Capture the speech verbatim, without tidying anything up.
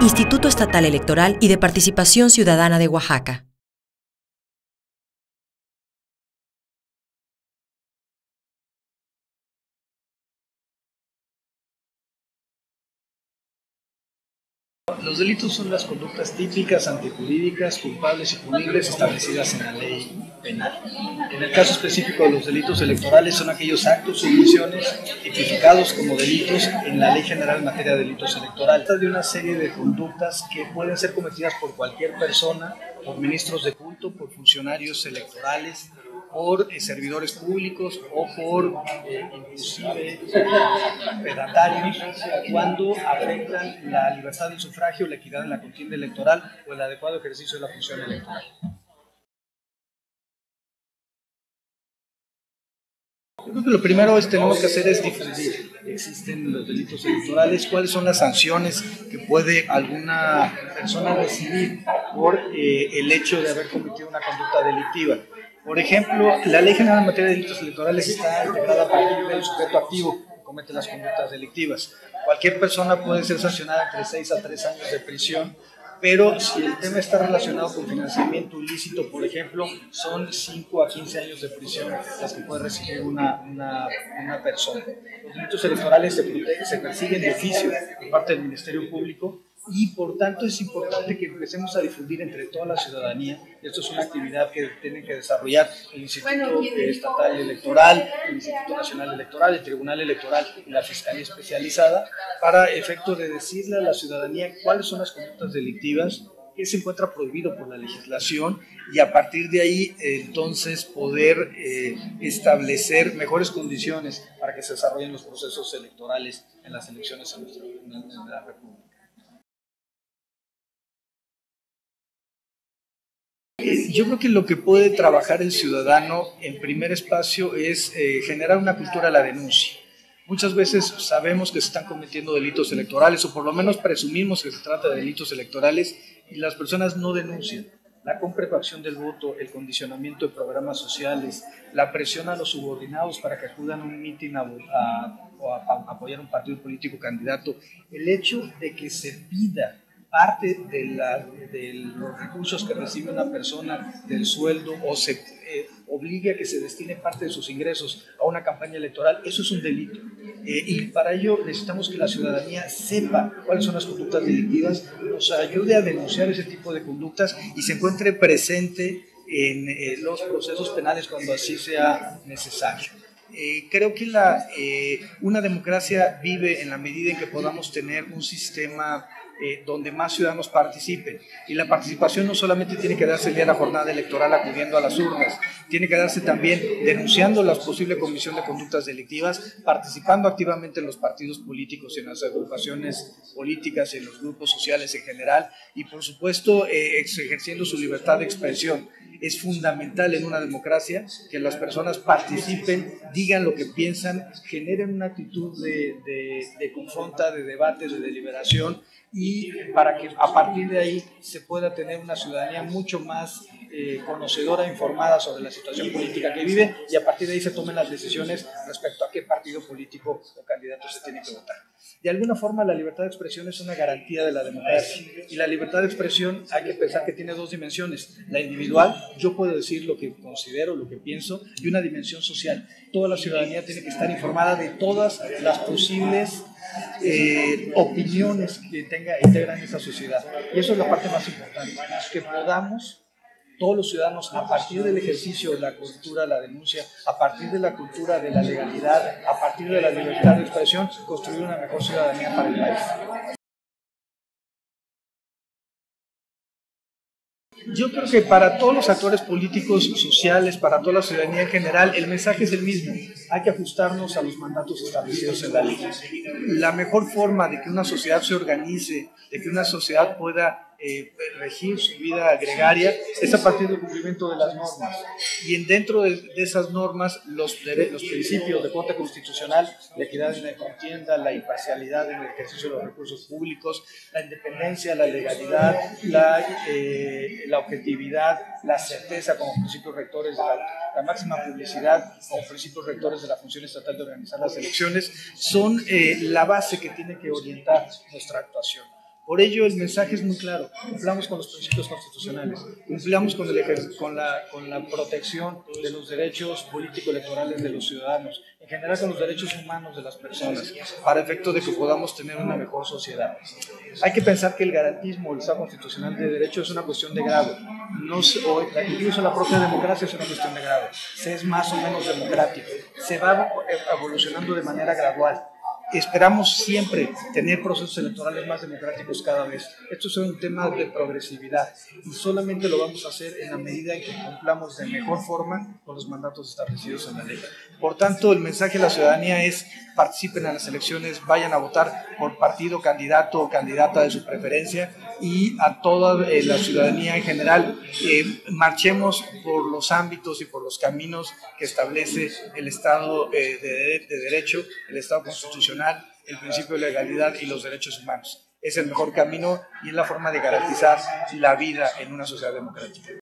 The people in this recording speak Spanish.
Instituto Estatal Electoral y de Participación Ciudadana de Oaxaca. Los delitos son las conductas típicas, antijurídicas, culpables y punibles establecidas en la ley penal. En el caso específico de los delitos electorales son aquellos actos o omisiones tipificados como delitos en la Ley General en materia de delitos electorales. Se trata de una serie de conductas que pueden ser cometidas por cualquier persona, por ministros de culto, por funcionarios electorales, por eh, servidores públicos o por eh, inclusive fedatarios cuando afectan la libertad del sufragio, la equidad en la contienda electoral o el adecuado ejercicio de la función electoral. Yo creo que lo primero que tenemos que hacer es difundir. Existen los delitos electorales, cuáles son las sanciones que puede alguna persona recibir por eh, el hecho de haber cometido una conducta delictiva. Por ejemplo, la Ley General en materia de delitos electorales está integrada a partir del sujeto activo que comete las conductas delictivas. Cualquier persona puede ser sancionada entre seis a tres años de prisión, pero si el tema está relacionado con financiamiento ilícito, por ejemplo, son cinco a quince años de prisión las que puede recibir una, una, una persona. Los delitos electorales se, protegen, se persiguen de oficio por parte del Ministerio Público y por tanto es importante que empecemos a difundir entre toda la ciudadanía. Esto es una actividad que tienen que desarrollar el Instituto Estatal Electoral, el Instituto Nacional Electoral, el Tribunal Electoral y la Fiscalía Especializada para efecto de decirle a la ciudadanía cuáles son las conductas delictivas, qué se encuentra prohibido por la legislación y a partir de ahí entonces poder eh, establecer mejores condiciones para que se desarrollen los procesos electorales en las elecciones en, nuestra, en la República. Yo creo que lo que puede trabajar el ciudadano en primer espacio es eh, generar una cultura de la denuncia. Muchas veces sabemos que se están cometiendo delitos electorales o por lo menos presumimos que se trata de delitos electorales y las personas no denuncian. La compra y coacción del voto, el condicionamiento de programas sociales, la presión a los subordinados para que acudan a un mitin a, a, a, a apoyar un partido político candidato, el hecho de que se pida parte de, la, de los recursos que recibe una persona del sueldo o se eh, obligue a que se destine parte de sus ingresos a una campaña electoral, eso es un delito. Eh, y para ello necesitamos que la ciudadanía sepa cuáles son las conductas delictivas, nos ayude a denunciar ese tipo de conductas y se encuentre presente en eh, los procesos penales cuando así sea necesario. Eh, creo que la, eh, una democracia vive en la medida en que podamos tener un sistema eh, donde más ciudadanos participen. Y la participación no solamente tiene que darse el día de la jornada electoral acudiendo a las urnas, tiene que darse también denunciando la posible comisión de conductas delictivas, participando activamente en los partidos políticos y en las agrupaciones políticas y en los grupos sociales en general y por supuesto eh, ejerciendo su libertad de expresión. Es fundamental en una democracia que las personas participen, digan lo que piensan, generen una actitud de, de, de confronta, de debate, de deliberación y para que a partir de ahí se pueda tener una ciudadanía mucho más eh, conocedora, informada sobre la situación política que vive y a partir de ahí se tomen las decisiones respecto a qué partido político o candidato se tiene que votar. De alguna forma la libertad de expresión es una garantía de la democracia y la libertad de expresión hay que pensar que tiene dos dimensiones, la individual, yo puedo decir lo que considero, lo que pienso y una dimensión social, toda la ciudadanía tiene que estar informada de todas las posibles eh, opiniones que tenga, integran esa sociedad y eso es la parte más importante, que podamos todos los ciudadanos, a partir del ejercicio de la cultura de la denuncia, a partir de la cultura de la legalidad, a partir de la libertad de expresión, construir una mejor ciudadanía para el país. Yo creo que para todos los actores políticos, sociales, para toda la ciudadanía en general, el mensaje es el mismo. Hay que ajustarnos a los mandatos establecidos en la ley. La mejor forma de que una sociedad se organice, de que una sociedad pueda eh, regir su vida gregaria, es a partir del cumplimiento de las normas. Y en dentro de, de esas normas, los, los principios de corte constitucional, la equidad en la contienda, la imparcialidad en el ejercicio de los recursos públicos, la independencia, la legalidad, la, eh, la objetividad, la certeza como principios rectores de la, la máxima publicidad, como principios rectores de la función estatal de organizar las elecciones, son eh, la base que tiene que orientar nuestra actuación. Por ello, el mensaje es muy claro: cumplamos con los principios constitucionales, cumplamos con, el con, la, con la protección de los derechos político-electorales de los ciudadanos, en general con los derechos humanos de las personas, para efecto de que podamos tener una mejor sociedad. Hay que pensar que el garantismo del Estado constitucional de derecho es una cuestión de grado, no, o incluso la propia democracia es una cuestión de grado, se es más o menos democrático, se va evolucionando de manera gradual. Esperamos siempre tener procesos electorales más democráticos cada vez. Esto es un tema de progresividad y solamente lo vamos a hacer en la medida en que cumplamos de mejor forma con los mandatos establecidos en la ley. Por tanto, el mensaje a la ciudadanía es: participen en las elecciones, vayan a votar por partido, candidato o candidata de su preferencia, y a toda eh, la ciudadanía en general, eh, marchemos por los ámbitos y por los caminos que establece el Estado eh, de, de Derecho, el Estado constitucional, el principio de legalidad y los derechos humanos. Es el mejor camino y es la forma de garantizar la vida en una sociedad democrática.